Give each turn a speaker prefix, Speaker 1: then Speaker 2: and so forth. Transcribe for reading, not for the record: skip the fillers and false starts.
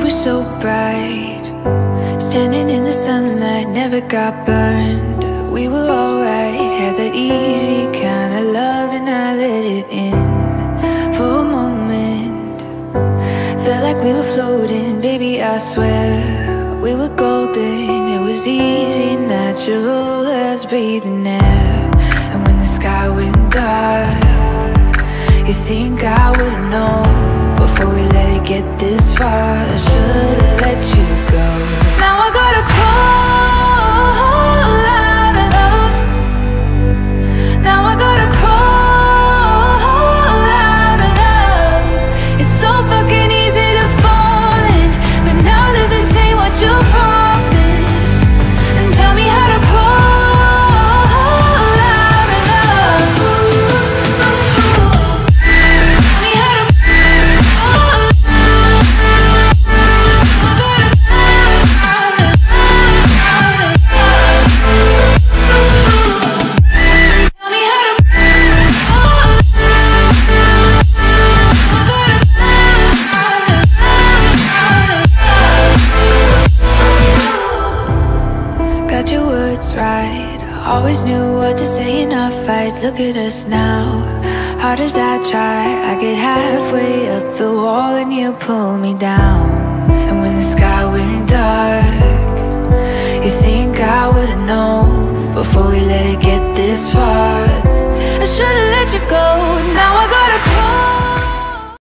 Speaker 1: were so bright, standing in the sunlight, never got burned. We were alright, had that easy kind of love, and I let it in for a moment. Felt like we were floating, baby, I swear we were golden. It was easy, natural as breathing air. And when the sky went dark, you think I would've known before we let it get this far. I should've let you go. Now I gotta crawl out of love. Now I gotta crawl out of love. It's so fucking easy to fall in, but now that this ain't what you promised, and tell me how to crawl out of love. Tell me how to crawl. I gotta crawl out of love. Tell me how to crawl. I gotta crawl out of love. Got your words right, always knew what to say in our fights. Look at us now, hard as I try, I get halfway up the wall and you pull me down. And when the sky went dark, you think I would've known before we let it get this far. I should've let you go. Now I got